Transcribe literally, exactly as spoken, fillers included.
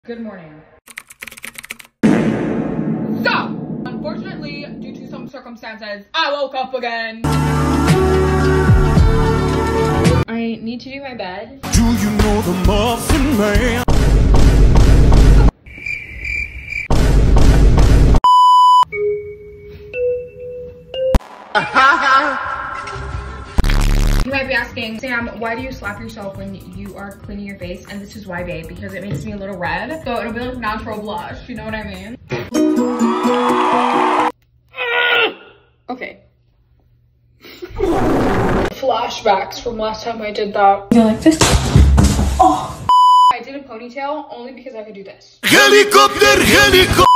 Good morning. So, unfortunately, due to some circumstances, I woke up again. I need to do my bed. Do you know the Muffin Man? You might be asking, Sam, why do you slap yourself when you are cleaning your face? And this is why, babe, because it makes me a little red. So it'll be like natural blush, you know what I mean? Okay. Flashbacks from last time I did that. You like this? Oh! I did a ponytail only because I could do this. Helicopter, helicopter!